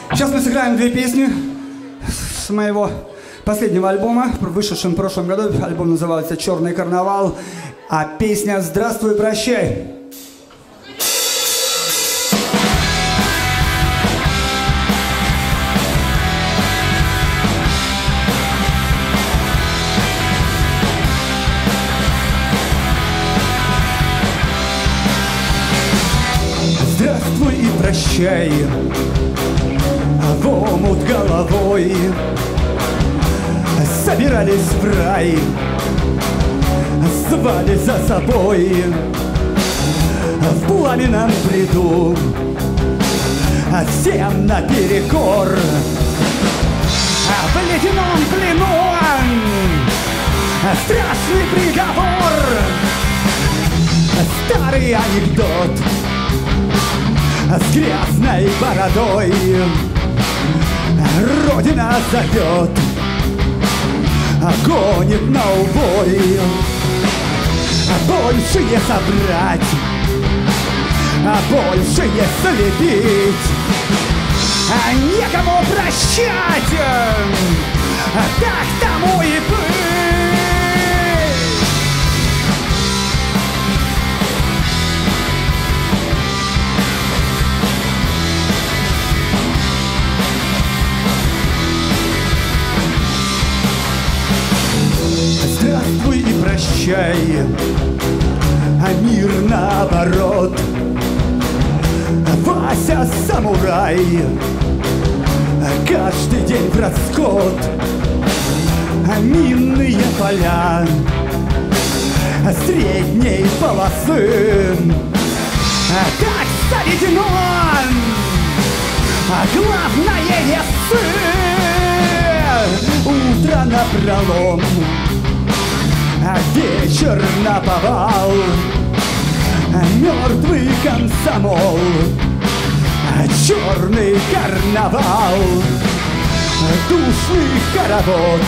Сейчас мы сыграем две песни с моего последнего альбома, вышедшем в прошлом году. Альбом называется «Черный карнавал», а песня «Здравствуй, прощай». Здравствуй и прощай, в омут головой собирались в рай, звали за собой в пламенном бреду, всем наперекор. В ледяном плену страшный приговор, старый анекдот с грязной бородой. Родина зовет, гонит на убой. Больше не собрать, больше не слепить, некому прощать, так тому и быть. Здравствуй и прощай, а мир наоборот. Вася самурай, каждый день в расход. Минные поля средней полосы, как заведено, главное весы. Утро напролом, вечер наповал, мертвый комсомол, черный карнавал, душный хоровод,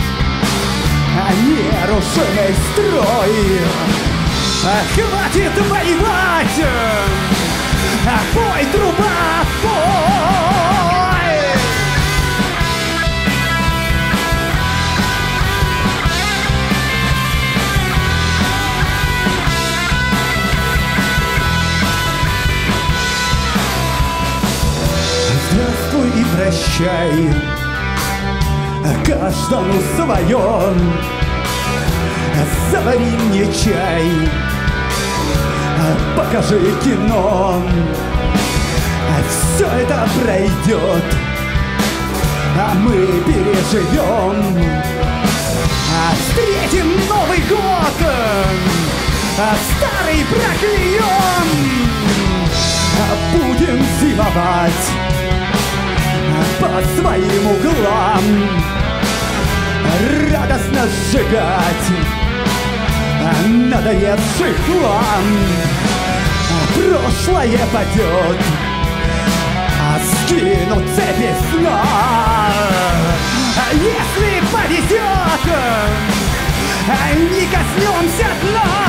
нерушимый строй. Хватит воевать, пой, труба, пой. Здравствуй и прощай, каждому свое. Завари мне чай, покажи кино. Все это пройдет, мы переживем. Встретим Новый год, старый проклянем. Будем зимовать по своим углам, радостно сжигать надоевший хлам. Прошлое падет, скину цепи сна. Если повезет, не коснемся дна.